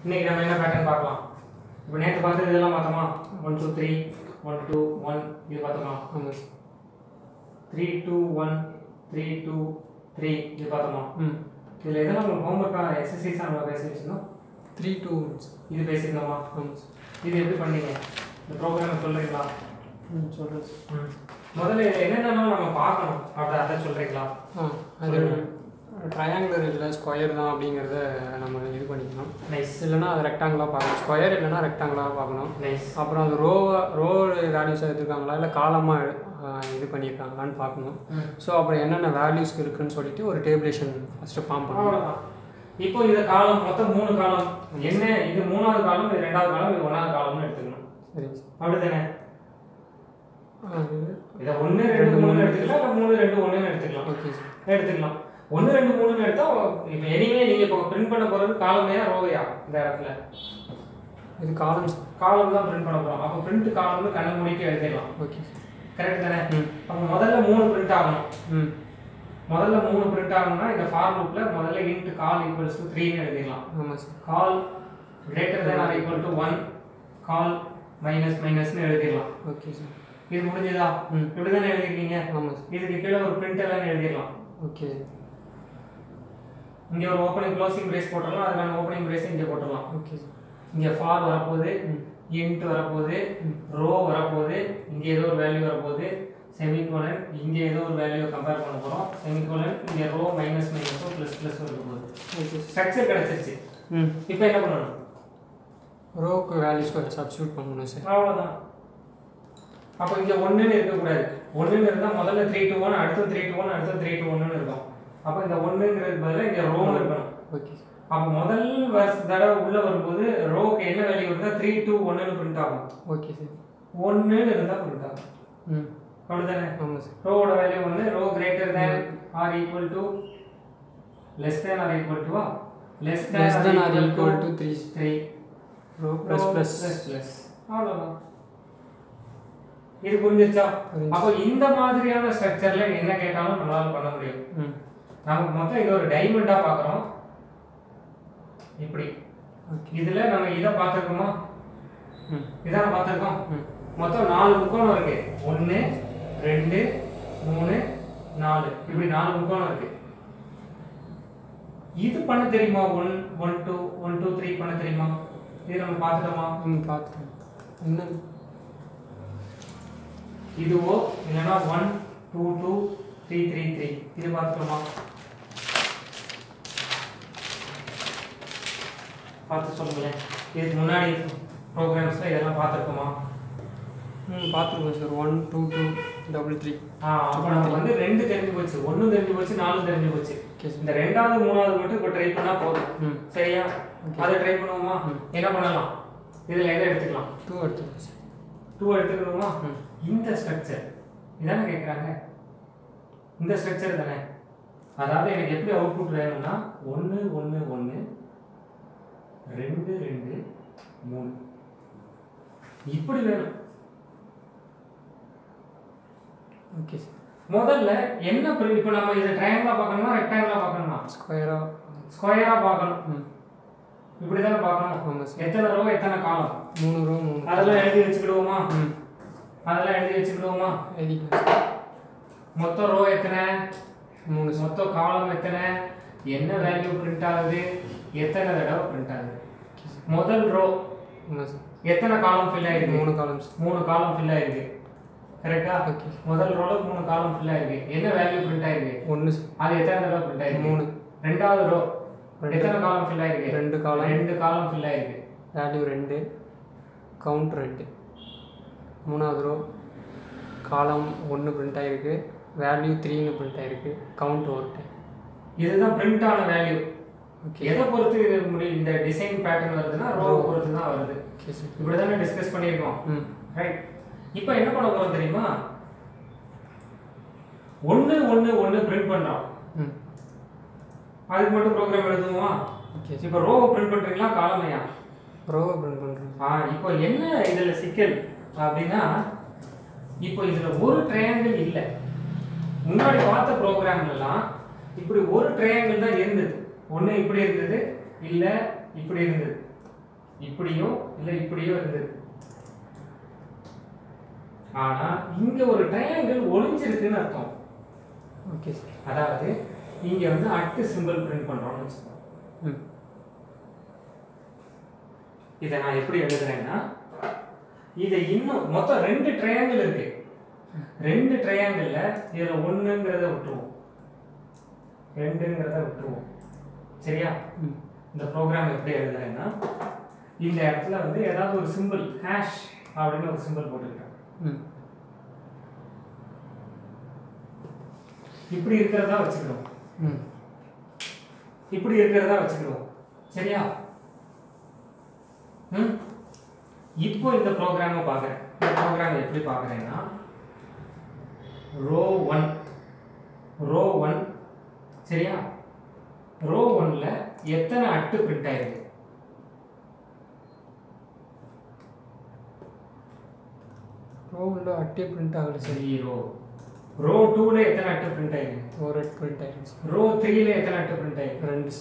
இன்னைக்கு நம்ம என்ன பேட்டர்ன் பார்க்கலாம். இப்போ நேற்று பார்த்தது இதெல்லாம் பார்த்தோமா, 1 2 3 1 2 1 இது பார்த்தோமா, 3 2 1 3 2 3 இது பார்த்தோமா. இதில் எதெல்லாம் உங்களுக்கு ஹோம்ஒர்க்காக எக்ஸசைஸாக நம்ம பேசி வச்சுருந்தோம். 3 2 இது பேசியிருந்தோமா. இது எப்படி பண்ணீங்க, இந்த ப்ரோக்ராம் சொல்கிறீங்களா? சொல்கிறேன். முதல்ல என்னென்னலாம் நம்ம பார்க்கணும் அப்படி அதை சொல்கிறீங்களா? அது ட்ரையாங்குலர் இல்லை ஸ்கொயர் தான் அப்படிங்கிறத நம்ம இது பண்ணிக்கணும். நைஸ். இல்லைனா அது ரெக்டாங்கிளாக பார்க்கணும். ஸ்கொயர் இல்லைனா ரெக்டாங்கிளாக பார்க்கணும். நைஸ். அப்புறம் அது ரோ வேல்யூஸாக எடுத்துருக்காங்களா இல்லை காலமாக இது பண்ணியிருக்காங்களான்னு பார்க்கணும். ஸோ அப்புறம் என்னென்ன வேல்யூஸ் இருக்குதுன்னு சொல்லிட்டு ஒரு டேபிளேஷன் ஃபஸ்ட்டு ஃபார்ம் பண்ணணும். இப்போ இது காலம் மொத்தம் 3 காலம். என்ன இது 3வது காலம், இது 2வது காலம், இது 1வது காலம்னு எடுத்துக்கணும். சரி, அப்படிதானே? இதை 1 2 3 எடுத்துக்கலாம், இல்லை 3 2 1 எடுத்துக்கலாம். ஓகே சார், எடுத்துக்கலாம். 1 2 3 எடுத்தா இப்போ எனிவே நீங்கள் இப்போ பிரிண்ட் பண்ண போகிறது காலமையா ரோவையா? இந்த இடத்துல இது காலம்ஸ், காலம் தான் பிரிண்ட் பண்ண போகிறோம். அப்போ பிரிண்ட் காலம்னு கண்ணை மூடிட்டு எழுதிடலாம். ஓகே கரெக்ட் தானே? அப்போ முதல்ல 3 பிரிண்ட் ஆகணும். முதல்ல 3 பிரிண்ட் ஆகணும்னா இந்த ஃபார் லூப்பில் முதல்ல இன்ட் கால் ஈக்குவல்ஸ் டு 3ன்னு எழுதிடலாம். ஆமாம் sir. Col greater than or equal to 1, col minus மைனஸ்னு எழுதிடலாம். Okay sir. இது முடிஞ்சதா? இப்படி தானே எழுதிருக்கீங்க. ஆமாம் சார். இதுக்கு கீழே ஒரு பிரிண்ட் எல்லாம் எழுதிடலாம். ஓகே. இங்கே ஒரு ஓப்பனிங் க்ளோசிங் பிரேஸ் போட்டுடலாம், அதுக்கான ஓப்பனிங் பிரேஸ் இங்கே போட்டுடலாம். Okay sir. இங்கே ஃபார் வரப்போகுது, இன்ட் வரப்போகுது, ரோ வரப்போகுது, இங்கே ஏதோ ஒரு வேல்யூ வரப்போகுது, செமிகோலன் இங்கே ஏதோ ஒரு வேல்யூவை கம்பேர் பண்ண போகிறோம், செமிகோலன் இங்கே ரோ மைனஸ் மைனஸோ ப்ளஸ் ப்ளஸ் இருக்க போகுது. ஓகே. ஸ்ட்ரக்சர் கிடச்சிருச்சு. இப்போ என்ன பண்ணணும்? ரோக்கு வேல்யூஸ் கொஞ்சம் சப்ஸ்டியூட் பண்ணணும் சார். அவ்வளோதான். அப்போ இங்கே 1ன்னு இருக்கக்கூடாது. 1ன்னு இருந்தால் முதல்ல 3 2 1, அடுத்து 3 2 1, அடுத்து 3 2 1ன்னு இருக்கும். அப்போ இந்த 1ங்கிறது பதிலாக இங்கே ரோன்னு இருக்கணும். ஓகே. அப்போ முதல் தடவை உள்ளே வரும்போது ரோக்கு என்ன வேல்யூ இருந்தால் 3 2 1ன்னு பிரிண்ட் ஆகும். Okay sir. 1ன்னு இருந்தால் பிரிண்ட் ஆகும். அப்படிதானே? ஆமாம் சார். ரோவோட வேல்யூ வந்து row greater than or equal to less than or equal டுவா less than or equal to 3 row plus plus plus. அவ்வளோதான். இது புரிஞ்சிருச்சா? அப்போ இந்த மாதிரியான ஸ்ட்ரக்சர்ல என்ன கேட்டாலும் நம்மளால பண்ண முடியும். நமக்கு மொத்தம் இது ஒரு டைமண்டா பார்க்குறோம். இப்படி இதுல நம்ம இதை பார்த்துருக்கோமா? இதான் பார்த்துருக்கோம். மொத்தம் 4 முக்கோணம் இருக்கு. 1 2 3 4 இப்படி 4 முக்கோணம் இருக்கு. இது பண்ண தெரியுமா? 1 1 2 1 2 3 பண்ண தெரியுமா? இது நம்ம பார்த்துட்டோமா? பார்த்துட்டோம். என்ன இதுவோ இல்லைன்னா 1 2 2 3 3 3 இது பார்த்துட்டோமா? பார்த்து சொல்லுங்களேன். இதுக்கு முன்னாடி ப்ரோக்ராம்ஸில் இதெல்லாம் பார்த்துருக்கோமா? பார்த்துருக்கோம் சார். 1 2 2 3 3. அப்போ நம்ம வந்து 2 தெரிஞ்சு போச்சு, 1 தெரிஞ்சு போச்சு, 4 தெரிஞ்சு போச்சு. இந்த 2வது 3வது மட்டும் இப்போ ட்ரை பண்ணால் போதும். சரியா? அதை ட்ரை பண்ணுவோமா? என்ன பண்ணலாம்? இதில் எதை எடுத்துக்கலாம்? 2 எடுத்துக்கலாம் சார். 2 எடுத்துக்கணுமா? இந்த ஸ்ட்ரக்சர் இதானே கேட்குறாங்க. இந்த ஸ்ட்ரக்சர் தானே. அதாவது எனக்கு எப்படி அவுட்புட் வேணும்னா 1 1 1 2 2 3 இப்படி வேணும். Okay sir. முதல்ல என்ன இப்போ நம்ம இதை ட்ரையாங்கிளா பார்க்கணுமா ரெக்டாங்கிளா பார்க்கணுமா? ஸ்கொயரா பார்க்கணும். இப்படி தானே பார்க்கணும். ஆமாம் சார். எத்தனை ரோ எத்தனை காலம்? 3 ரோ 3. அதெல்லாம் எழுதி வச்சுக்கிடுவோமா? அதெல்லாம் எழுதி வச்சுக்கிடுவோமா? எழுதிக்கலாம். மொத்தம் ரோ எத்தனை? 3. மொத்தம் காலம் எத்தனை? என்ன வேல்யூ பிரிண்ட் ஆகுது? எத்தனை தடவை பிரிண்ட் ஆகுது? முதல் ரோ எத்தனை காலம் ஃபில் ஆயிருக்கு? 3 காலம்ஸ். 3 காலம் ஃபில் ஆயிருக்கு. கரெக்டா? ஓகே. முதல் ரோல 3 காலம் ஃபில் ஆயிருக்கு. என்ன வேல்யூ பிரிண்ட் ஆயிருக்கு? 1. அது எத்தனை தடவை பிரிண்ட் ஆயிருக்கு? 3. ரெண்டாவது ரோ எத்தனை காலம் ஃபில் ஆயிருக்கு? 2 காலம். 2 காலம் ஃபில் ஆயிருக்கு. Value 2, count 2. மூணாவது ரோ காலம் 1 பிரிண்ட் ஆயிருக்கு, வேல்யூ 3ன்னு பிரிண்ட் ஆயிருக்கு, கவுண்ட் 1. இதுதான் பிரிண்ட் ஆன வேல்யூ. ஓகே. எதை பொறுத்து முடியும்? இந்த டிசைன் பேட்டர்ன் வருதுன்னா ரோ பொறுத்து தான் வருது. இப்படி தானே டிஸ்கஸ் பண்ணியிருக்கோம். ரைட். இப்போ என்ன பண்ண போறோம் தெரியுமா? 1 1 1 பிரிண்ட் பண்றோம். அதுக்கு மட்டும் ப்ரோக்ராம் எழுதுவோமா? ஓகே. இப்போ ரோவை பிரிண்ட் பண்றீங்களா காலமையா? ரோவை பிரிண்ட் பண்றோம். இப்போ என்ன இதுல சிக்கல் அப்படின்னா, இப்போ இதுல ஒரு ட்ரையாங்கிள் இல்லை. முன்னாடி பார்த்த ப்ரோக்ராம்லாம் இப்படி ஒரு ட்ரையாங்கிள் தான் இருந்தது. ஒன்று இப்படி இருந்தது, இல்லை இப்படி இருந்தது. இப்படியோ இல்லை இப்படியோ இருந்தது. ஆனா இங்க ஒரு ட்ரையாங்கிள் ஒளிஞ்சிருக்குன்னு அர்த்தம். Okay sir. அதாவது இங்க வந்து அட்டு சிம்பிள் பிரிண்ட் பண்றோம்னு வச்சுக்கோங்க. இதை நான் எப்படி எழுதுறேன்னா, இதை இன்னும் மொத்தம் 2 ட்ரையாங்கிள் இருக்கு. 2 ட்ரையாங்கிள்ல இதுல 1ங்கிறத விட்டுருவோம், 2ங்கிறத விட்டுருவோம். சரியா? இந்த ப்ரோக்ராம் எப்படி எழுதுறேன்னா, இந்த இடத்துல வந்து ஏதாவது ஒரு சிம்பிள் ஹேஷ் அப்படின்னு ஒரு சிம்பிள் போட்டுக்கிட்டேன். இப்படி இருக்கிறதா வச்சுக்கிறோம், இப்படி இருக்கிறதா வச்சுக்கிறோம். சரியா? இப்போ இந்த ப்ரோக்ராமை பார்க்குறேன். இந்த ப்ரோக்ராம் எப்படி பார்க்குறேன்னா, ரோ 1 சரியா? ரோ 1ல எத்தனை அட்டு பிரிண்ட் ஆயிருக்கு? ரோ 1ல அட்டே பிரிண்ட் ஆகல சார். 0. ரோ 2ல எத்தனை அட்டு பிரிண்ட் ஆயிருக்கு? ஒரு அட்டு பிரிண்ட் ஆயிருக்கு. ரோ 3ல எத்தனை அட்டு பிரிண்ட் ஆயிருக்கு? 2.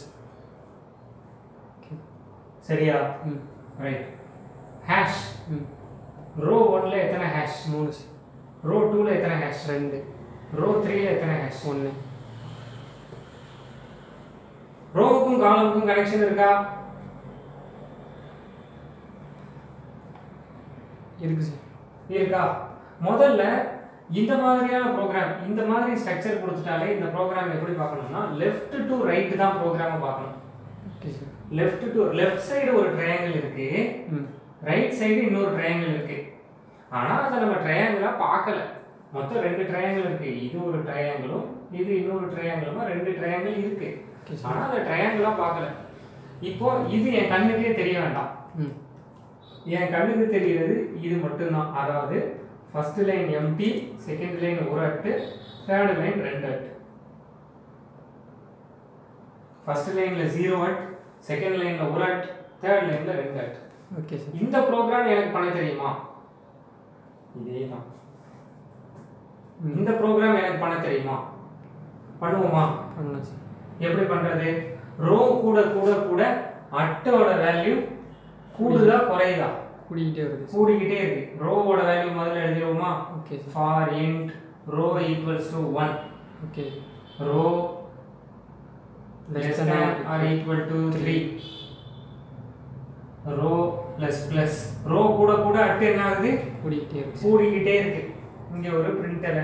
சரியா? ரைட். ஹேஷ் ரோ 1ல எத்தனை ஹேஷ்? 3. ரோ 2ல எத்தனை ஹேஷ்? 2. ரோ 3ல எத்தனை ஹேஷ்? 1. ரோவுக்கும் காலமுக்கும் கனெக்ஷன் இருக்கா? இருக்கு சார். இருக்கா? முதல்ல இந்த மாதிரியான ப்ரோக்ராம், இந்த மாதிரி ஸ்ட்ரக்சர் கொடுத்துட்டாலே இந்த ப்ரோக்ராம் எப்படி பார்க்கணும்னா, லெஃப்ட் டு ரைட் தான் ப்ரோக்ராமை பார்க்கணும். Okay sir. லெஃப்ட் சைடு ஒரு ட்ரையாங்கிள் இருக்கு, ரைட் சைடு இன்னொரு ட்ரையாங்கிள் இருக்கு. ஆனா அதை நம்ம ட்ரையாங்கிளா பார்க்கல. மொத்தம் 2 ட்ரையாங்கிள் இருக்கு. இது ஒரு ட்ரையாங்கிளும் இது இன்னொரு ட்ரையாங்கிளுமா 2 ட்ரையாங்கிள் இருக்கு. ஆனா அதை ட்ரையாங்கிளா பார்க்கல. இப்போ இது என் கண்ணுக்கே தெரிய வேண்டாம். என் கண்ணுக்கு தெரிகிறது இது மட்டும்தான். அதாவது first line empty, second line ஒரு at, third line 2 at. First லைன்ல 0 அட், செகண்ட் லைன்ல ஒரு அட், தேர்ட் லைன்ல 2 அட். Okay sir. இந்த ப்ரோக்ராம் எனக்கு பண்ண தெரியுமா? இதேதான். இந்த ப்ரோக்ராம் எனக்கு பண்ண தெரியுமா? பண்ணுவோமா? பண்ணலாம் சார். எப்படி பண்றது? ரோ கூட கூட கூட அட்டோட வேல்யூ கூடுதா குறையுதா? கூடிக்கிட்டே வருது. கூடிக்கிட்டே இருக்கு. ரோவோட வேல்யூ முதல்ல எழுதிடுவோமா? Okay sir. For int row equals to 1. Okay. Row less than or equal to 3. Row plus plus row கூட கூட அட்டு என்ன ஆகுது? கூடிக்கிட்டே இருக்கு. கூடிக்கிட்டே இருக்கு. இங்க ஒரு பிரிண்டர்.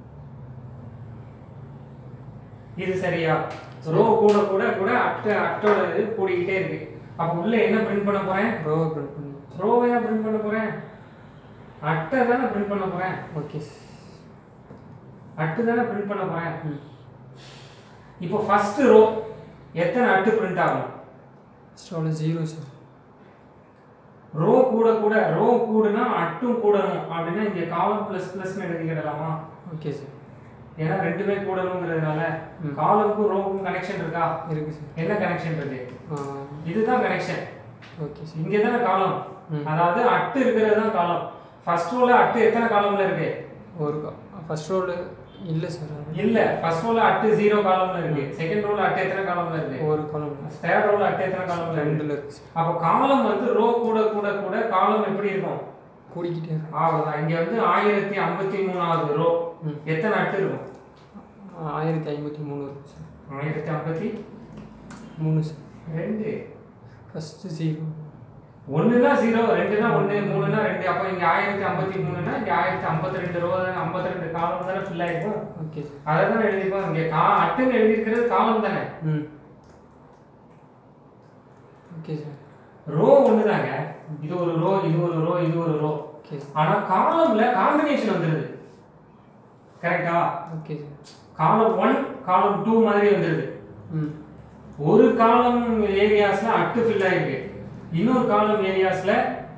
இது சரியா? ரோ கூட கூட கூட அட்டோட இது கூடிக்கிட்டே இருக்கு. அப்ப உள்ள என்ன பிரிண்ட் பண்ண போறேன்? ரோவை பிரிண்ட் பண்ணி. ரோவையா பிரிண்ட் பண்ண போறேன்? அட்டை தானே பிரிண்ட் பண்ண போறேன். ஓகே. அட்டு தானே பிரிண்ட் பண்ண போறேன். இப்போ ஃபர்ஸ்ட் ரோ எத்தனை அட்டு பிரிண்ட் ஆகும்? Start 0 sir. ரோ கூட கூட ரோ கூடுனா அட்டும் கூடணும் அப்படினா இங்க காலம் பிளஸ் பிளஸ்னு எழுதிடலாமா? Okay sir. ஏன்னா ரெண்டுமே கூடணும்ங்கிறதுனால காலமுக்கும் ரோவுக்கும் கனெக்ஷன் இருக்கா? இருக்கு சார். என்ன கனெக்ஷன் இருக்கு? இதுதான் கனெக்ஷன். Okay sir. இங்க தான காலம். அதாவது அட்டு இருக்குறது தான் காலம். ஃபர்ஸ்ட் ரோல அட்டு எத்தனை காலம்ல இருக்கு? ஒரு ஃபர்ஸ்ட் ரோல இல்ல சார். இல்ல. ஃபர்ஸ்ட் ரோல அட்டு 0 காலம்ல இருக்கு. செகண்ட் ரோல அட்டு எத்தனை காலம்ல இருக்கு? ஒரு காலம். தேர்ட் ரோல அட்டு எத்தனை காலம்ல இருக்கு? 2ல இருக்கு. அப்ப காலம் வந்து ரோ கூட கூட கூட காலம் எப்படி இருக்கும்? கூடிக்கிட்டே இருக்கும். அவ்வளவுதான். இங்க வந்து 1053வது ரோ எத்தனை அட்டு இருக்கும்? 1053 இருக்கு சார். 1053 சார். 2 ஃபர்ஸ்ட் 0 1னா 0 2னா 1 3னா 2. அப்ப இங்க 1053னா இங்க 1052 ரோ தான, 52 காலம் தான ஃபில் ஆயிருக்கும். ஓகே. அத தான் எழுதிப்போம். இங்க அட்டுன்னு எழுதி இருக்கிறது காலம் தானே. Okay sir. ரோ ஒண்ணுதாங்க. இது ஒரு ரோ, இது ஒரு ரோ, இது ஒரு ரோ. ஓகே. ஆனா காலம்ல காம்பினேஷன் வந்துருது. கரெக்ட்டா? Okay sir. காலம் 1 காலம் 2 மாதிரி வந்துருது. ஒரு காலம் ஏரியாஸ்ல அட்டு ஃபில் ஆயிருக்கு. இன்னொரு காலம் ஏரியாஸ்ல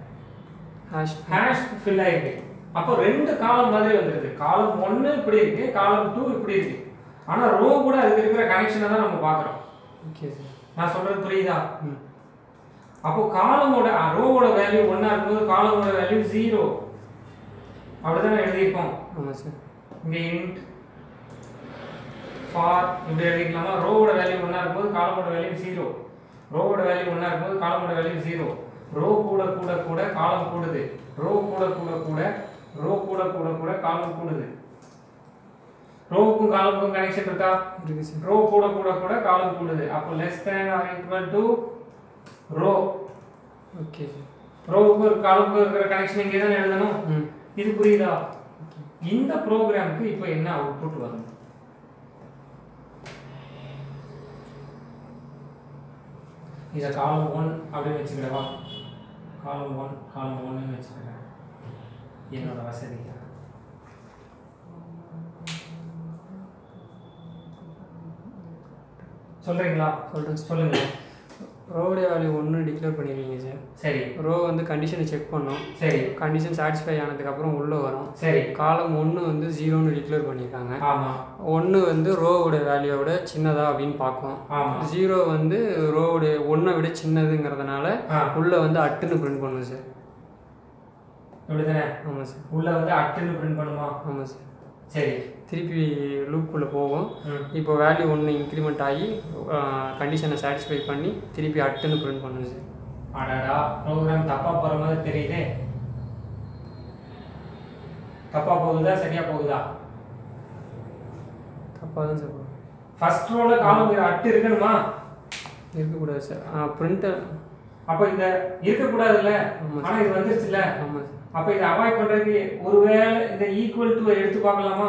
ஹேஷ் ஃபில் ஆயிருக்கு. அப்போ ரெண்டு காலம் மாதிரி வந்துருது. காலம் 1 இப்படி இருக்கு, காலம் 2 இப்படி இருக்கு. ஆனா ரோ கூட அதுக்கு இருக்கிற கனெக்ஷனை தான் நம்ம பார்க்கறோம். Okay sir. நான் சொல்றது புரியுதா? அப்போ காலமோட ரோவோட வேல்யூ 1 ஆ இருக்கும்போது காலமோட வேல்யூ 0. அப்படிதான் எழுதிப்போம். ஆமா சார். இங்க int for இப்படி எழுதிக்கலாமா? ரோவோட வேல்யூ 1 ஆ இருக்கும்போது காலமோட வேல்யூ 0. ரோவோட வேல்யூ 1 ஆ இருக்கும்போது காலமோட வேல்யூ 0. ரோ கூட கூட கூட காலம் கூடுது, ரோ கூட கூட கூட ரோ கூட கூட கூட காலம் கூடுது. ரோவுக்கும் காலமுக்கும் கனெக்ஷன் இருக்கா? இருக்கு சார். ரோ கூட கூட கூட காலம் கூடுது. அப்போ less than or equal to row. Okay sir. ரோவுக்கு ஒரு காலமுக்கு இருக்கிற கனெக்ஷன் இங்கே தான் எழுதணும். இது புரியுதா? இந்த ப்ரோக்ராமுக்கு இப்போ என்ன அவுட்புட் வரும்? இதை காலம் 1 அப்படின்னு வச்சுக்கிடவா? காலம் 1 காலம் 1ன்னு வச்சுக்கிறேன் என்னோட வசதிக்கு. சொல்றீங்களா? சொல்லுங்க. ரோவுடைய வேல்யூ 1 டிக்ளேர் பண்ணிடுவீங்க சார். சரி. ரோ வந்து கண்டிஷனை செக் பண்ணோம். சரி. கண்டிஷன் சாட்டிஸ்ஃபை ஆனதுக்கப்புறம் உள்ளே வரும். சரி. காலம் 1 வந்து 0ன்னு டிக்ளேர் பண்ணியிருக்காங்க. ஆமாம். 1 வந்து ரோவோட வேல்யூவோட சின்னதா அப்படின்னு பார்க்கும். 0 வந்து ரோவோடைய 1 விட சின்னதுங்கிறதுனால உள்ளே வந்து அட்டுன்னு பிரிண்ட் பண்ணும் சார். அப்படிதானே? ஆமாம் சார். உள்ளே வந்து அட்டுன்னு பிரிண்ட் பண்ணுமா? ஆமாம் சார். சரி. திருப்பி லூப்புக்குள்ளே போகும். இப்போ வேல்யூ 1 இன்க்ரிமெண்ட் ஆகி கண்டிஷனை சாட்டிஸ்ஃபை பண்ணி திருப்பி அட்டுன்னு பிரிண்ட் பண்ணும் சார். அடடா, ப்ரோக்ராம் தப்பாக போகிற மாதிரி தெரியுதே. தப்பாக போகுதா சரியா போகுதா? தப்பாக தான் சார் போகும். ஃபர்ஸ்ட் ரோல காலம் அட்டு இருக்கணுமா? இருக்கக்கூடாது சார். பிரிண்டர் அப்போ இந்த இருக்கக்கூடாதுல்ல. ஆனால் இது வந்துருச்சுல்ல. ஆமாம் சார். அப்போ இதை அவாய்ட் பண்ணுறதுக்கு ஒருவேளை இந்த ஈக்குவல் டு எடுத்து பார்க்கலாமா?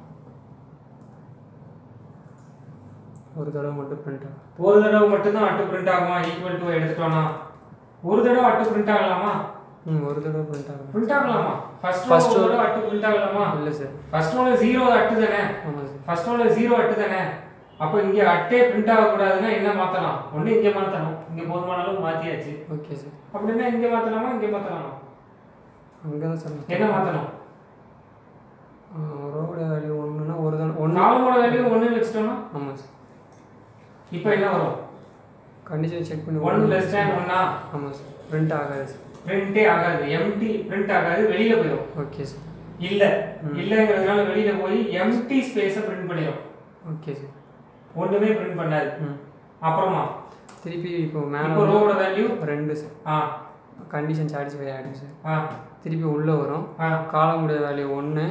ஒரு தடவை மட்டும் பிரிண்ட் ஆகும். ஒரு தடவை மட்டும்தான் அட்டு பிரிண்ட் ஆகுமா? ஈக்குவல் டு எடுத்துட்டோம்னா ஒரு தடவை அட்டு பிரிண்ட் ஆகலாமா? ஒரு தடவை பிரிண்ட் ஆகும். பிரிண்ட் ஆகலாமா? ஃபர்ஸ்ட் ரோல அட்டு பிரிண்ட் ஆகலாமா? இல்லை சார். ஃபர்ஸ்ட் ரோல 0 அட்டு தானே? ஆமாம் சார். ஃபர்ஸ்ட் ரோல 0 அட்டு தானே? அப்போ இங்கே அட்டே பிரிண்ட் ஆகக்கூடாதுன்னா என்ன மாற்றலாம்? ஒன்று இங்கே மாற்றணும். இங்கே போதுமான அளவு மாற்றியாச்சு. Okay sir. அப்படின்னா இங்கே மாற்றலாமா இங்கே மாற்றலாமா? அங்கே தான் சார். என்ன மாற்றணும்? ரோவோட வேல்யூ 1ன்னா ஒரு தடவை 1 காலமோட வேல்யூ 1 வச்சுட்டோம்னா? ஆமாம் சார். இப்போ என்ன வரும்? கண்டிஷன் செக் பண்ணி 1 லெஸ் தேன் 1ஆ? ஆமாம் சார். பிரிண்ட் ஆகாது சார். பிரிண்டே ஆகாது. எம்டி பிரிண்ட் ஆகாது, வெளியில போயிடும். Okay sir. இல்லைங்கிறதுனால வெளியில போய் எம்டி ஸ்பேஸை பிரிண்ட் பண்ணிடும். Okay sir. ஒன்றுமே பிரிண்ட் பண்ணாது. அப்புறமா திருப்பி இப்போ மேலே ரோவோட வேல்யூ 2 சார். கண்டிஷன் சாட்டிஸ்ஃபை ஆகிடும் சார். திருப்பி உள்ளே வரும். காலமுடைய வேல்யூ 1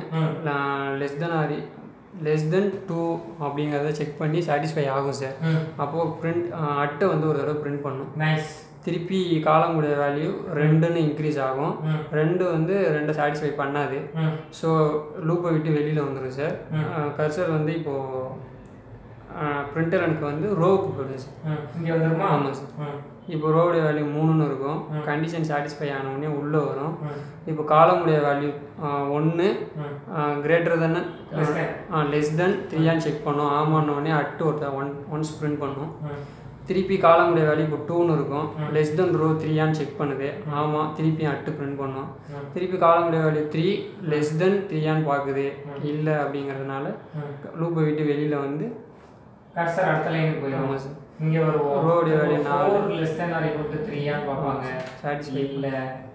லெஸ் தென் 2 அப்படிங்கிறத செக் பண்ணி சாட்டிஸ்ஃபை ஆகும் சார். அப்போது பிரிண்ட் அட்டை வந்து ஒரு தடவை பிரிண்ட் பண்ணும். நைஸ். திருப்பி காலமுடைய வேல்யூ 2ன்னு இன்க்ரீஸ் ஆகும். 2 வந்து 2 சாட்டிஸ்ஃபை பண்ணாது. ஸோ லூப்பை விட்டு வெளியில் வந்துடும் சார். கர்சர் வந்து இப்போது பிரிண்டர் எனக்கு வந்து ரோவுக்கு போயிடும் சார். இங்கே வந்துருமா? ஆமாம் சார். இப்போ ரோவுடைய வேல்யூ 3ன்னு இருக்கும். கண்டிஷன் சாட்டிஸ்ஃபை ஆனவுடனே உள்ளே வரும். இப்போ காலமுடைய value 1 greater than less than 3ஆன்னு செக் பண்ணும். ஆமான்னொடனே அட்டு ஒன்ஸ் பிரிண்ட் பண்ணும். திருப்பி காலமுடைய வேல்யூ இப்போ 2ன்னு இருக்கும். லெஸ் தென் ரோ 3ஆன்னு செக் பண்ணுது. ஆமாம், திருப்பி அட்டு பிரிண்ட் பண்ணும். திருப்பி காலமுடைய வேல்யூ 3 லெஸ் தென் 3ஆன்னு பார்க்குது. இல்லை அப்படிங்கிறதுனால லூப்பை விட்டு வெளியில் வந்து கர்சர் அடுத்த லைனுக்கு போயிடும். ஆமாம் சார். இங்கே வருவோம். ரோவுடைய value 4 less than or equal to 3ஆன்னு பார்ப்பாங்க. சாட்டிஸ்ஃபை இல்லை.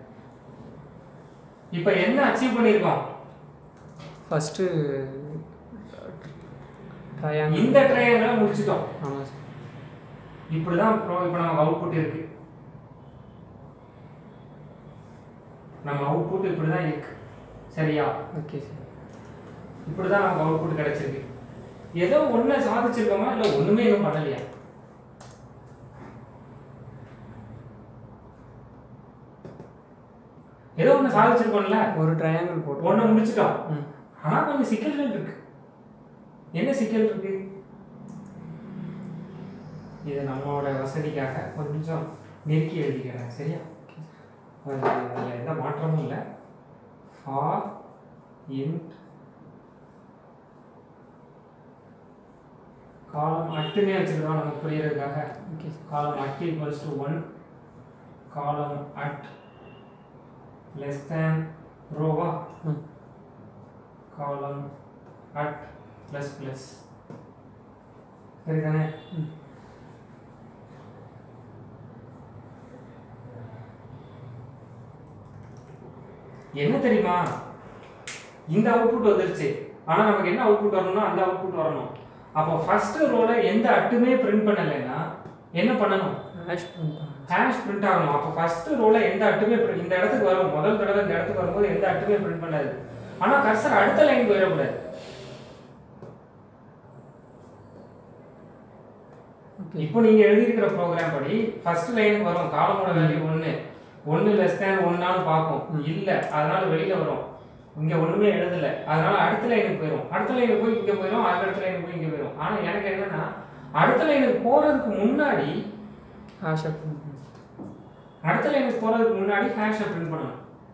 இப்போ என்ன அச்சீவ் பண்ணியிருக்கோம்? ஃபஸ்ட்டு இந்த ட்ரையாங்கிளை முடிச்சிட்டோம். ஆமாம் சார். இப்படி தான் இப்போ நமக்கு அவுட்புட் இருக்கு. நம்ம அவுட்புட் இப்படி தான் இருக்கு. சரியா? Okay sir. இப்படி தான் நமக்கு அவுட்புட் கிடைச்சிருக்கு. ஏதோ ஒன்றை சாதிச்சிருக்கோமா இல்லை ஒன்றுமே இன்னும் பண்ணலையா? ஏதோ ஒன்று சாதிச்சிருக்கோம்ல. ஒரு ட்ரையாங்கிள் போட்டு ஒன்று முடிச்சிட்டோம். ஆனால் கொஞ்சம் சிக்கல்கள் இருக்கு. என்ன சிக்கல் இருக்கு? இதை நம்மளோட வசதிக்காக கொஞ்சம் நெருக்கி எழுதிக்கிறேன். சரியா? அதில் எந்த மாற்றமும் இல்லை. ஃபார் இன்ட் காலம் அட்டுமே வச்சுருக்கோம் நமக்கு புரியறதுக்காக. ஓகே. காலம் அட் ஈக்குவல்ஸ் டு 1, காலம் அட் லெஸ் தேன் ரோவா, காலம் அட் ப்ளஸ் ப்ளஸ். சரிதானே? என்ன தெரியுமா, இந்த அவுட்புட் வந்துருச்சு. ஆனால் நமக்கு என்ன அவுட்புட் வரணும்னா அந்த அவுட்புட் வரணும். அப்போ ஃபர்ஸ்ட் ரோல எந்த அட்டுமே பிரிண்ட் பண்ணலைன்னா என்ன பண்ணணும்? ஹேஷ் பிரிண்ட் ஆகணும். அப்போ ஃபர்ஸ்ட் ரோல எந்த அட்டுமே இந்த இடத்துக்கு வரும், முதல் தடவை இந்த இடத்துக்கு வரும்போது எந்த அட்டுமே பிரிண்ட் பண்ணாது. ஆனா கர்சர் அடுத்த லைனுக்கு போயிடக்கூடாது. இப்போ நீங்க எழுதியிருக்கிற ப்ரோக்ராம் படி ஃபர்ஸ்ட் லைனுக்கு வரும், காலமோட வேல்யூ 1 1 லெஸ் தேன் 1 பார்க்கும், இல்ல அதனால வெளியில வரும். இங்க ஒண்ணுமே எழுதல, அதனால அடுத்த லைனுக்கு போயிடும். அடுத்த லைனுக்கு போய் இங்க போயிடும், அடுத்த லைனுக்கு போய் இங்க போயிடும். ஆனா எனக்கு என்னன்னா அடுத்த லைனுக்கு போறதுக்கு முன்னாடி ஹேஷ் அடுத்த லைனுக்கு போறதுக்கு முன்னாடி ஹேஷ் பிரிண்ட் பண்ணணும்.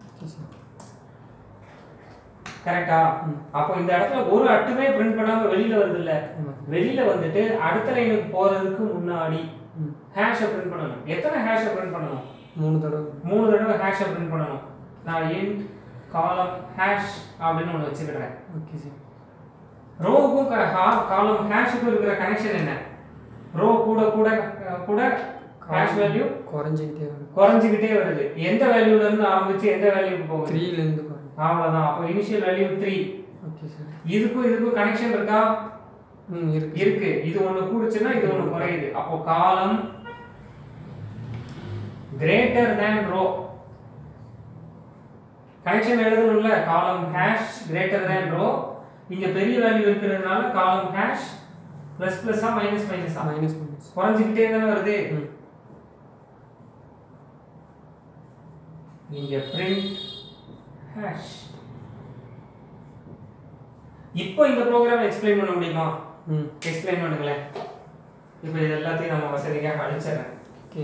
கரெக்ட்டா? அப்போ இந்த இடத்துல ஒரு அட்டுமே பிரிண்ட் பண்ணாம வெளியில வருது இல்ல, வெளியில வந்துட்டு அடுத்த லைனுக்கு போறதுக்கு முன்னாடி ஹேஷ் பிரிண்ட் பண்ணணும். எத்தனை ஹேஷ் பிரிண்ட் பண்ணணும்? 3 தடவை ஹேஷ் பிரிண்ட் பண்ணணும். நான் int column hash அப்படினு ஒன்னு வச்சிருக்கேன். Okay sir. ரோவுக்கும் காலம் ஹேஷுக்கும் இருக்கிற கனெக்ஷன் என்ன? ரோ கூட கூட கூட ஹேஷ் வேல்யூ குறைஞ்சிக்கிட்டே வருது. எந்த வேல்யூல இருந்து ஆரம்பிச்சு எந்த வேல்யூக்கு போகுது? 3 ல இருந்து. அவ்வளவுதான். அப்ப இனிஷியல் வேல்யூ 3. Okay sir. இதுக்கும் கனெக்ஷன் இருக்கா? இருக்கு. இது ஒன்னு கூடுச்சுனா இது ஒன்னு குறையுது. அப்போ காலம் greater than row கனெக்ஷன் எழுதணும்ல. Column hash greater than row. இங்க பெரிய வேல்யூ இருக்குறதுனால காலம் ஹேஷ் பிளஸ் பிளஸ்ஸா மைனஸ் மைனஸா குறைஞ்சிட்டே தான வருது. நீங்க print hash. இப்போ இந்த ப்ரோகிராம் எக்ஸ்பிளைன் பண்ண முடியுமா? எக்ஸ்பிளைன் பண்ணுங்களேன். இப்போ இது எல்லாத்தையும் நம்ம வசதியாக அழிச்சிடறேன். ஓகே.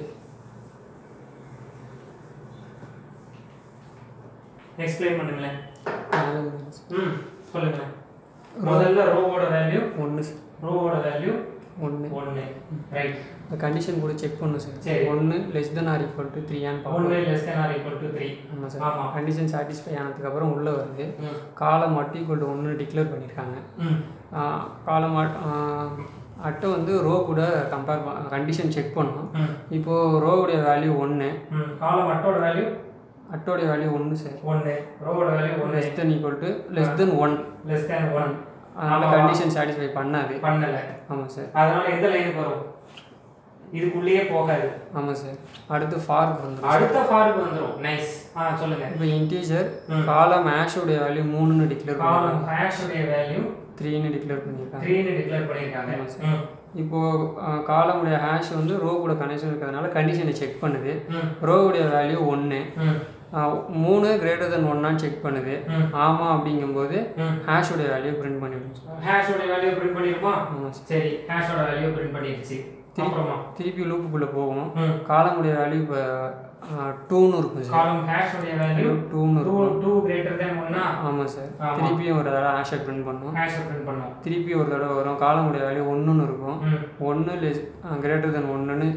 எக்ஸ்பிளைன் பண்ணுங்களேன். சொல்லுங்க. முதல்ல ரோவோட வேல்யூ 1. ரோவோட வேல்யூ 1. ரைட். இந்த கண்டிஷன் கூட செக் பண்ணனும் sir. 1 less than or equal to 3 ஆன் பாப்போம். 1 less than or equal to 3. ஆமா சார். ஆமா. கண்டிஷன் சாட்டிஸ்ஃபை ஆனதுக்கு அப்புறம் உள்ள வருது. காலம் அட் ஈக்குவல் டு 1 டிக்ளேர் பண்ணிருக்காங்க. காலம் அட்டை வந்து ரோ கூட கம்பேர் கண்டிஷன் செக் பண்ணனும். இப்போ ரோவுடைய வேல்யூ 1. காலம் அட்டோட வேல்யூ 1 சார். 1. ரோவோட value 1 less than equal to less than 1. Less than 1. அதனால கண்டிஷன் சாட்டிஸ்ஃபை பண்ணல. ஆமா சார். அதனால எந்த லைனுக்கு வரும்? இதுக்குள்ளேயே போகாது. ஆமா சார். அடுத்து ஃபார்க்கு வந்துரும். அடுத்த ஃபார்க்கு வந்துரும். நைஸ். சொல்லுங்க. இப்போ இன்டிஜர் காலம் ஹேஷ் உடைய வேல்யூ 3 னு டிக்ளேர் பண்ணிருக்காங்க. காலம் ஹேஷ் உடைய வேல்யூ 3 னு டிக்ளேர் பண்ணிருக்காங்க. 3 னு டிக்ளேர் பண்ணிருக்காங்க. இப்போ காலம் உடைய ஹேஷ் வந்து ரோ கூட கனெக்ஷன் இருக்கிறதுனால கண்டிஷனை செக் பண்ணுது. ரோ உடைய வேல்யூ 1. 3 greater than 1 ஆன் செக் பண்ணுது. ஆமா அப்படிங்கும்போது ஹேஷ் உடைய வேல்யூ பிரிண்ட் பண்ணிடும். ஹேஷ் உடைய வேல்யூ பிரிண்ட் பண்ணிருமா? சரி, ஹேஷ் ஓட வேல்யூ பிரிண்ட் பண்ணிருச்சு. திருப்பி லூப்புக்குள்ள போகும். காலம் உடைய வேல்யூ 2 னு இருக்கும் சார். காலம் ஹேஷ் உடைய வேல்யூ 2 னு இருக்கும். 2 greater than 1. ஆமா சார். திருப்பி ஒரு தடவை ஹேஷ் பிரிண்ட் பண்ணும். திருப்பி ஒரு தடவை வரும். காலம் உடைய வேல்யூ 1 னு இருக்கும். 1 லெஸ் greater than 1 னு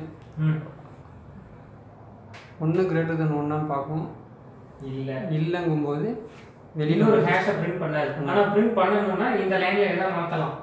1 greater than 1 ஆன் பாக்கும். இல்லங்கும்போது வெளியில ஒரு ஹேஷ் பிரிண்ட் பண்ணாது. ஆனா பிரிண்ட் பண்ணனும்னா இந்த லைன்ல என்ன மாத்தலாம்?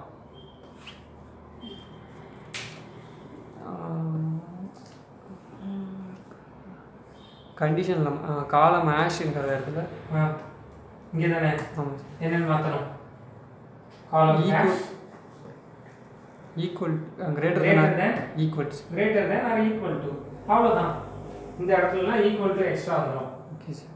கண்டிஷன்ல காலம் ஹேஷ்ங்கற இடத்துல இங்க தானே. ஆமா. என்ன மாத்தணும்? Column hash equal greater than equals greater than or equal to. அவ்வளவுதான். இந்த இடத்துலலாம் ஈக்குவல் டு எக்ஸ்ட்ரா வந்துரும். Okay sir.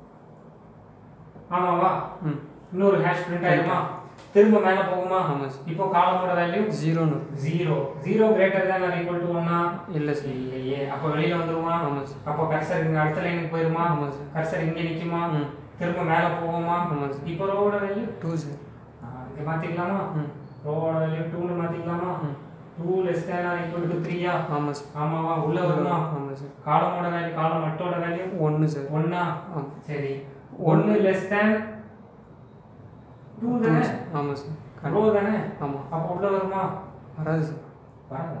ஆமாவா? இன்னொரு ஹேஷ் பிரிண்ட் ஆயிருமா? திரும்ப மேல போகுமா? ஆமா சார். இப்போ காலமோட வேல்யூ 0 னு 0 greater than or equal to 1. இல்ல சார். இல்லையே. அப்ப வெளியில வந்துருமா? ஆமா சார். அப்ப கர்சர் இங்க அடுத்த லைனுக்கு போயிருமா? ஆமா சார். கர்சர் இங்க நிக்குமா? திரும்ப மேல போகுமா? ஆமா சார். இப்போ ரோவோட வேல்யூ 2 சார். இங்க மாத்திக்கலாமா? ரோவோட வேல்யூ 2 னு மாத்திக்கலாமா? 2 less than or equal to 3 ஆ? ஆமா சார். ஆமாவா? உள்ள வருமா? ஆமா சார். காலமோட வேல்யூ காலம் அட்டோட வேல்யூ 1 சார். 1 ஆ? சரி. 1 less than 2 தானே? ஆமா சார். ரோ தானே? ஆமா. அப்ப உள்ள வருமா? வராது சார். வராதா?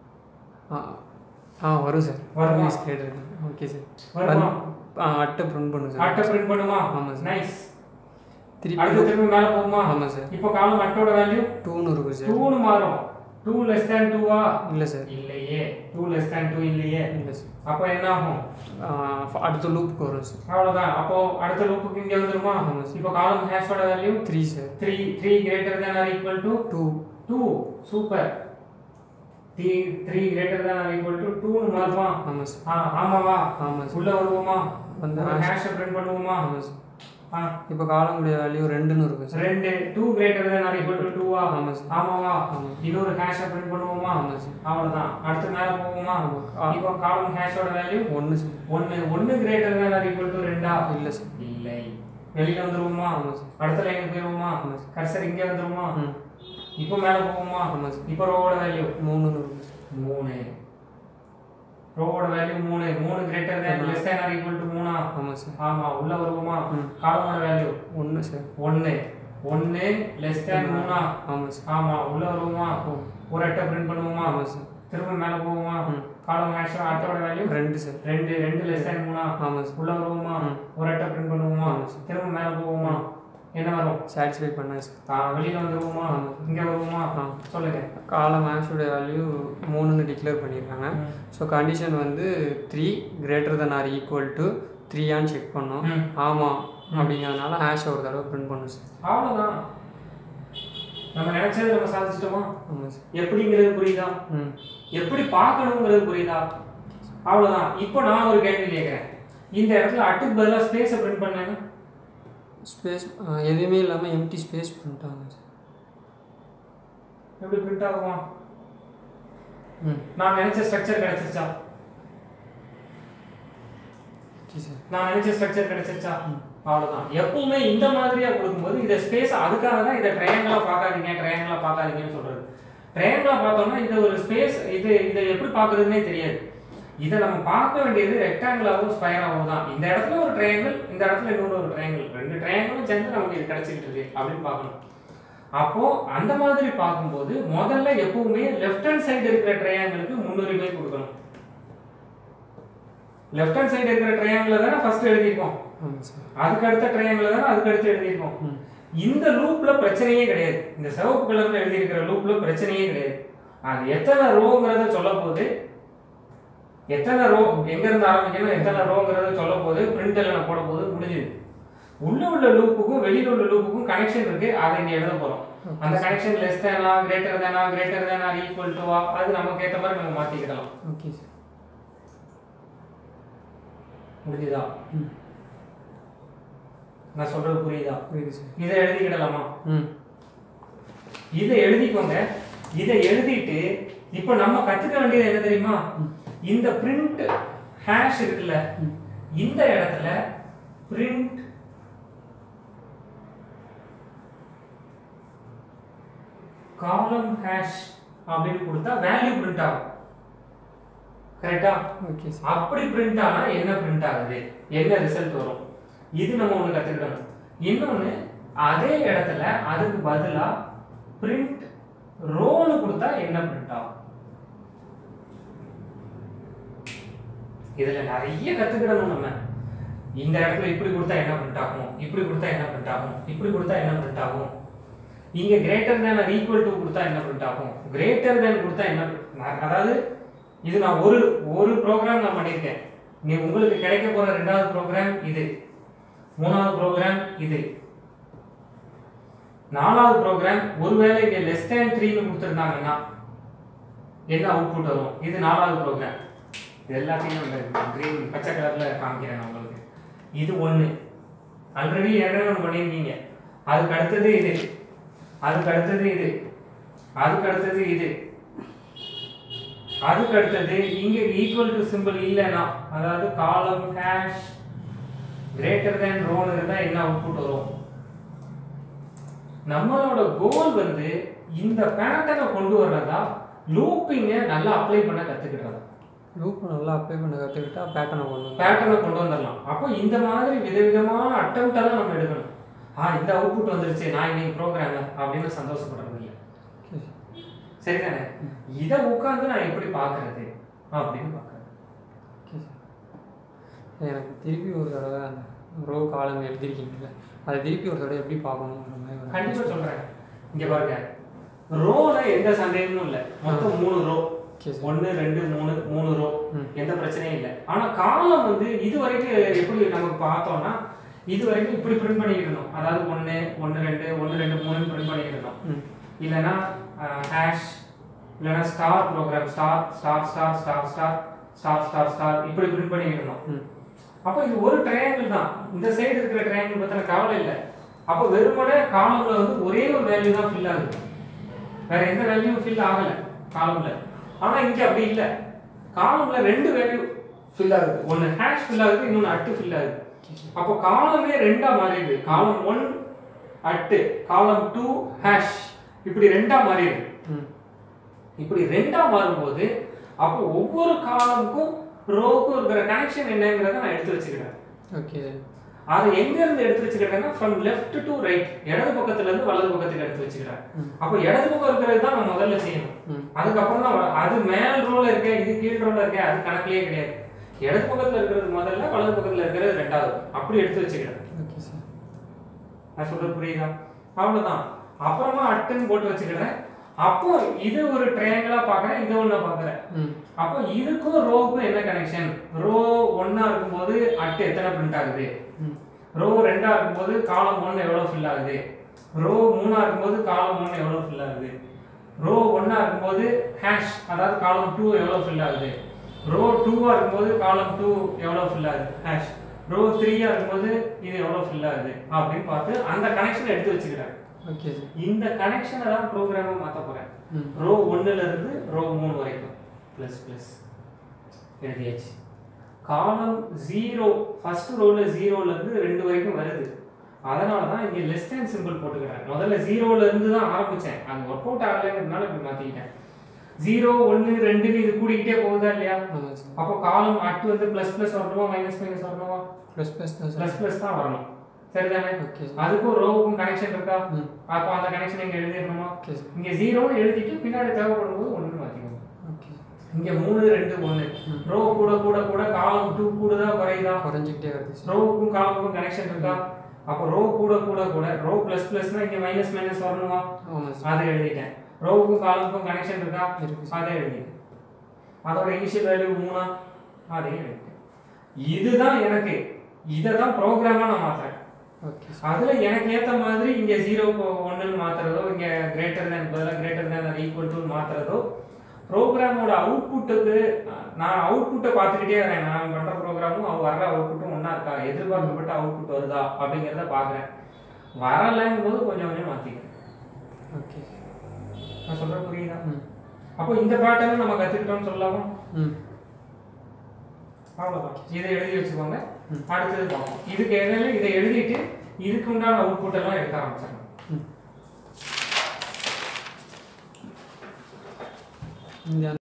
வரும் சார். வருமா? Okay sir. வருமா? அட்டை பிரிண்ட் பண்ணு சார். அட்டை பிரிண்ட் பண்ணுமா? ஆமா சார். நைஸ். திருப்பி மேல போகுமா? ஆமா சார். இப்போ காலம் அட்டோட வேல்யூ 2 னு இருக்கும் சார். 2 னு மாறும். 2 less than 2 ஆ? இல்ல சார். இல்லையே. 2 less than 2 இல்லையே. இல்ல சார். அப்ப என்ன ஆகும்? அடுத்த லூப்புக்கு வரும் சார். அவ்வளவுதான். அப்போ அடுத்த லூப்புக்கு இங்க வந்துருமா? இப்போ காலம் ஹேஷோட value 3 sir. 3 greater than or equal to 2. 2. Super. 3 greater than or equal to 2 னு மாறுமா? ஆமா சார். ஆமாவா? ஆமா சார். உள்ள வருவோமா? வந்து ஹேஷ் பிரிண்ட் பண்ணுவோமா? ஆமா சார். இப்போ காலமுடைய வேல்யூ 2ன்னு இருக்கும் sir. 2 greater than or equal to 2 ஆ? ஆமா சார். ஆமாவா? இன்னொரு ஹேஷ் பிரிண்ட் பண்ணுவோமா? ஆமா சார். அவ்வளவுதான். அடுத்து மேல போவோமா? இப்போ காலம் ஹேஷோட value 1 sir. 1 greater than or equal to 2 ஆ? இல்ல சார். இல்லை. வெளியில வந்துருவோமா? ஆமா சார். அடுத்த லைனுக்கு போயிருவோமா? கர்சர் இங்க வந்துருமா? இப்போ மேல போவோமா? ஆமா சார். இப்போ ரோவோட வேல்யூ 3ன்னு இருக்கும் சார். 3 ரோவோட value 3 greater than less than or equal to 3 ஆ? ஆமா சார். ஆமா உள்ள வருவோமா? காலமோட வேல்யூ 1 சார். 1 less than 3 ஆ? ஆமா சார். ஆமா உள்ள வருவோமா? ஒரு அட்டை பிரிண்ட் பண்ணுவோமா? ஆமா சார். திரும்ப மேல போவோமா? காலம் ஹேஷ் அட்டோட வேல்யூ 2 சார். 2 less than 3 ஆ? ஆமா சார். உள்ள வருவோமா? ஒரு அட்டை பிரிண்ட் பண்ணுவோமா? திரும்ப மேல போவோமா? என்ன வரும்? சாட்டிஸ்ஃபை பண்ணா சார். வெளியில வந்துருவோமா? இங்க வருவோமா? சொல்லுங்க. காலம் ஹேஷோட வேல்யூ 3ன்னு டிக்ளேர் பண்ணிருக்காங்க. ஸோ கண்டிஷன் வந்து 3 greater than or equal to 3 ஆன்னு செக் பண்ணோம். ஆமா அப்படிங்கிறதுனால ஹேஷ் ஒரு தடவை பிரிண்ட் பண்ணும் சார். அவ்வளோதான். நம்ம நினைச்சது நம்ம சாதிச்சிட்டோமா? ஆமாம் சார். எப்படிங்கிறது புரியுதா? எப்படி பார்க்கணுங்கிறது புரியுதா? அவ்வளோதான். இப்போ நான் ஒரு கேள்வி கேட்குறேன். இந்த இடத்துல அட்டுக்கு பதிலாக ஸ்பேஸை பிரிண்ட் பண்ணேன்னா ஸ்பேஸ் எதுவுமே இல்லாமல் எம்டி ஸ்பேஸ் பண்ணிட்டாங்க சார். எப்படி பிரிண்ட் ஆகுமா? நான் நினைச்ச ஸ்ட்ரக்சர் கிடைச்சிருச்சா? நான் நினைச்ச ஸ்ட்ரக்சர் கிடைச்சிருச்சா? அவ்வளவுதான். எப்பவுமே இந்த மாதிரியா கொடுக்கும்போது இத ஸ்பேஸ் அதுக்காக தான் இத ட்ரையாங்கிளா பார்க்காதீங்கன்னு சொல்றது. ட்ரையாங்கிளா பார்த்தோம்னா இது ஒரு ஸ்பேஸ் இதை எப்படி பார்க்கறதுனே தெரியாது. இதை நம்ம பார்க்க வேண்டியது ரெக்டாங்கிளாவோ ஸ்கொயராவோ தான். இந்த இடத்துல ஒரு ட்ரையாங்கிள், இந்த இடத்துல இன்னொரு ஒரு ட்ரையாங்கிள், 2 ட்ரையாங்கிளும் சேர்ந்து நமக்கு இது கிடைச்சிட்டு இருக்கு அப்படின்னு பார்க்கணும். அப்போ அந்த மாதிரி பார்க்கும்போது முதல்ல எப்பவுமே லெஃப்ட் ஹேண்ட் சைடு இருக்கிற ட்ரையாங்கிளுக்கு முன்னுரிமை கொடுக்கணும். லெஃப்ட் ஹேண்ட் சைடு இருக்கிற ட்ரையாங்கிளை தானே ஃபர்ஸ்ட் எழுதிருக்கோம். அதுக்கு அடுத்த ட்ரையாங்கிளை தானே அதுக்கு அடுத்து எழுதிருக்கோம். இந்த லூப்ல பிரச்சனையே கிடையாது. இந்த சிவப்பு கலர்ல எழுதி இருக்கிற லூப்ல பிரச்சனையே கிடையாது. அது எத்தனை ரோங்கிறத சொல்ல போது, எத்தனை ரோ எங்க இருந்து ஆரம்பிக்கணும், எத்தனை ரோங்கிறத சொல்ல போது, பிரிண்ட் எல்லாம் போட போது முடிஞ்சுது. உள்ள லூப்புக்கும் வெளியில உள்ள லூப்புக்கும் கனெக்ஷன் இருக்கு. அதை இங்க எழுத போறோம். அந்த கனெக்ஷன் லெஸ் தேனா கிரேட்டர் தேனா ஈக்குவல் டு அது நமக்கு ஏத்த மாதிரி நம்ம மாத்திக்கலாம். Okay sir. முடிஞ்சுதா? நான் சொல்றது புரியுதா? புரியுது சார். இதை எழுதிக்கிடலாமா? இதை எழுதிக்கோங்க. இதை எழுதிட்டு இப்போ நம்ம கத்துக்க வேண்டியது என்ன தெரியுமா? இந்த பிரிண்ட் ஹேஷ் இருக்குல்ல, இந்த இடத்துல பிரிண்ட் காலம் ஹேஷ் அப்படின்னு கொடுத்தா வேல்யூ பிரிண்ட் ஆகும். கரெக்ட்டா? Okay sir. அப்படி பிரிண்ட் ஆனா என்ன பிரிண்ட் ஆகுது, என்ன ரிசல்ட் வரும், இது நம்ம ஒண்ணு கத்துக்கணும். இன்னொன்னு அதே இடத்துல அதுக்கு பதிலா பிரிண்ட் ரோன்னு கொடுத்தா என்ன பிரிண்ட் ஆகும். இதுல நிறைய கத்துக்கிடணும் நம்ம. இந்த இடத்துல இப்படி கொடுத்தா என்ன பிரிண்ட் ஆகும், இப்படி கொடுத்தா என்ன பிரிண்ட் ஆகும், இப்படி கொடுத்தா என்ன பிரிண்ட் ஆகும், இங்க greater than or equal to கொடுத்தா என்ன பிரிண்ட் ஆகும், கிரேட்டர் தேன் கொடுத்தா என்ன. அதாவது இது நான் ஒரு ப்ரோக்ராம் நான் பண்ணியிருக்கேன். நீ உங்களுக்கு கிடைக்க போற 2வது ப்ரோக்ராம் இது, 3வது ப்ரோக்ராம் இது, 4வது ப்ரோக்ராம். ஒருவேளை இங்க லெஸ் தேன் 3 னு கொடுத்திருந்தாங்கன்னா என்ன அவுட்புட் வரும்? இது 4வது ப்ரோக்ராம். இது எல்லாத்தையும் அந்த கிரீன் பச்சை கலர்ல காமிக்கிறேன் உங்களுக்கு. இது 1 ஆல்ரெடி ஏற்கனவே ஒன்று பண்ணியிருக்கீங்க. அதுக்கு அடுத்தது இது, அதுக்கு அடுத்தது இது, அதுக்கு அடுத்தது இது, அதுக்கு அடுத்தது இங்க ஈக்குவல் டு சிம்பிள் இல்லைன்னா, அதாவது காலம் ஹேஷ் கிரேட்டர் தேன் ரோன்னு இருந்தா என்ன அவுட்புட் வரும்? நம்மளோட கோல் வந்து இந்த பேட்டர்னை கொண்டு வர்றதா, லூப்பிங்கை நல்லா அப்ளை பண்ண கத்துக்கிட்டதா. லூப் நல்லா அப்ளை பண்ண கற்றுக்கிட்டா பேட்டர்னை கொண்டு வந்துடலாம். அப்போ இந்த மாதிரி விதவிதமான அட்டெம்ப்டை தான் நம்ம எடுக்கணும். இந்த அவுட்புட் வந்துருச்சு, நான் இன்னைக்கு ப்ரோக்ராம் அப்படின்னு சந்தோஷப்படுறது இல்லை. சரிதானே? இதை உட்காந்து நான் எப்படி பார்க்கறது அப்படின்னு பார்க்கறது. எனக்கு திருப்பி ஒரு தடவை அந்த ரோ காலம் எழுதிருக்கீங்கல்ல, அதை திருப்பி ஒரு தடவை எப்படி பார்க்கணுங்கிற மாதிரி கண்டிப்பாக சொல்கிறேன். இங்கே பாருங்க, ரோல எந்த சந்தேகமும் இல்லை. மொத்தம் 3 ரோ, 1 2 3 ரோ, எந்த பிரச்சனையும் இல்லை. ஆனால் காலம் வந்து இது வரைக்கும் எப்படி நமக்கு பார்த்தோம்னா, இது வரைக்கும் இப்படி பிரிண்ட் பண்ணிக்கிட்டு இருந்தோம். அதாவது 1 1 2 1 2 3 பிரிண்ட் பண்ணிக்கிட்டு இருந்தோம். இல்லைன்னா ஹேஷ் இல்லைன்னா star program star star star star star star star star இப்படி பிரிண்ட் பண்ணிக்கிட்டோம். அப்போ இது ஒரு ட்ரையாங்கிள் தான். இந்த சைடு இருக்கிற ட்ரையாங்கிள் பற்றின கவலை இல்லை. அப்போ வெறுமனே காலம்ல வந்து ஒரே ஒரு வேல்யூ தான் ஃபில் ஆகுது, வேற எந்த வேல்யூவும் ஃபில் ஆகலை காலம்ல. ஆனால் இங்கே அப்படி இல்லை, காலம்ல 2 வேல்யூ ஃபில் ஆகுது. ஒன்று ஹேஷ் ஃபில் ஆகுது, இன்னொன்று அட்டு ஃபில் ஆகுது. அப்போ காலமே 2ஆ மாறிடுது. காலம் 1 அட்டு, காலம் 2 ஹேஷ், இப்படி 2ஆ மாறிடுது. இப்படி 2ஆ மாறும்போது அப்போ ஒவ்வொரு காலமுக்கும் ரோவுக்கும் இருக்கிற கனெக்ஷன் என்னங்கிறத நான் எடுத்து வச்சுக்கிறேன். ஓகே, அது எங்க இருந்து எடுத்து வச்சுக்கிறேன்னா ஃப்ரம் லெஃப்ட் டு ரைட், இடது பக்கத்துல இருந்து வலது பக்கத்துக்கு எடுத்து வச்சுக்கிறேன். அப்போ இடது பக்கம் இருக்கிறது தான் நம்ம முதல்ல செய்யணும். அதுக்கப்புறம் தான் அது மேல் ரோல இருக்க, இது கீழ் ரோல இருக்க, அது கணக்கிலேயே கிடையாது. இடது பக்கத்துல இருக்கிறது முதல்ல, வலது பக்கத்துல இருக்கிறது ரெண்டாவது, அப்படி எடுத்து வச்சுக்கிறேன். ஓகே சார், நான் சொல்றது புரியுதா? அவ்வளவுதான். அப்புறமா அட்டுன்னு போட்டு வச்சுக்கிறேன். அப்போ இது ஒரு ட்ரையாங்கிளா பார்க்கறேன், இது ஒண்ணா பார்க்கறேன். அப்போ இதுக்கும் ரோவுக்கும் என்ன கனெக்ஷன்? ரோ 1ஆ இருக்கும்போது அட்டு எத்தனை பிரிண்ட் ஆகுது, ரோ 2ஆ இருக்கும்போது காலம் 1 எவ்வளவு ஃபில் ஆகுது, ரோ 3ஆ இருக்கும்போது காலம் 1 எவ்வளவு ஃபில் ஆகுது, ரோ 1ஆ இருக்கும்போது ஹேஷ் அதாவது காலம் 2 எவ்வளவு ஃபில் ஆகுது, ரோ 2ஆ இருக்கும்போது காலம் 2 எவ்வளவு ஃபில் ஆகுது ஹேஷ், ரோ 3ஆ இருக்கும்போது இது எவ்வளவு ஃபில் ஆகுது அப்படின்னு பார்த்து அந்த கனெக்ஷனை எடுத்து வச்சுக்கிறேன். ஓகே சார், இந்த கனெக்ஷனை தான் ப்ரோக்ராமை மாற்ற போகிறேன். ரோ 1ல இருந்து ரோ 3 வரைக்கும் ப்ளஸ் ப்ளஸ் எழுதியாச்சு. காலம் 0 ஃபர்ஸ்ட் ரோல 0ல இருந்து 2 வரைக்கும் வருது. அதனால தான் இங்கே லெஸ் தேன் சிம்பிள் போட்டுக்கிறேன். முதல்ல 0ல இருந்து தான் ஆரம்பிச்சேன், அது ஒர்க் அவுட் ஆகலைங்கிறதுனால இப்படி மாற்றிக்கிட்டேன். 0 1 2 இது கூடிக்கிட்டே போகுதா இல்லையா? அப்போ காலம் அட்டு வந்து ப்ளஸ் ப்ளஸ் வரணுமா மைனஸ் மைனஸ் வரணுமா? ப்ளஸ் ப்ளஸ் தான் வரணும், சரிதானே? அதுக்கும் ரோவுக்கும் கனெக்ஷன் இருக்கா? அப்போ அந்த கனெக்ஷன் இங்க எழுதிடணுமா? இங்க 0ன்னு எழுதிட்டு பின்னாடி தேவைப்படும் போது 1ன்னு மாத்திக்கணும். இங்க 3 2 1 ரோ கூட கூட கூட காலம் 2 கூடதா குறையுதா? குறைஞ்சிட்டே வருது. ரோவுக்கும் காலமுக்கும் கனெக்ஷன் இருக்கா? அப்போ ரோ கூட கூட கூட ரோ பிளஸ் பிளஸ்னா இங்க மைனஸ் மைனஸ் வரணுமா? அதை எழுதிட்டேன். ரோவுக்கும் காலமுக்கும் கனெக்ஷன் இருக்கா? அதை எழுதிட்டேன். அதோட இனிஷியல் வேல்யூ 3ஆ? அதையும் எழுதிட்டேன். இதுதான் எனக்கு, இதை தான் ப்ரோக்ராமா நான் மாத்துறேன். அதுல எனக்கு ஏத்த மாதிரி இங்க 0 1ன்னு மாத்துறதோ, இங்க கிரேட்டர் தேன் பதிலா greater than or equal to மாத்துறதோ, ப்ரோக்ராமோட அவுட்புட்டுக்கு நான் அவுட்புட்டை பார்த்துக்கிட்டே வரேன். நான் பண்ற ப்ரோக்ராமும் அவ வர்ற அவுட்புட்டும் ஒண்ணா இருக்கா, எதிர்பார்க்கப்பட்ட அவுட்புட் வருதா அப்படிங்கிறத பாக்குறேன். வரலைங்கும் போது கொஞ்சம் கொஞ்சம் மாத்திக்கிறேன். ஓகே, நான் சொல்ற புரியுதா? அப்போ இந்த பேட்டர்ன் நம்ம கத்துக்கிட்டோம்னு சொல்லலாமா? அவ்வளவுதான். இதை எழுதி வச்சுக்கோங்க. அடுத்தது பார்ப்போம். இதுக்கு இடையில இதை எழுதிட்டு இதுக்கு உண்டான அவுட்புட் எல்லாம் எடுக்க ஆரம்பிச்சிடணும்.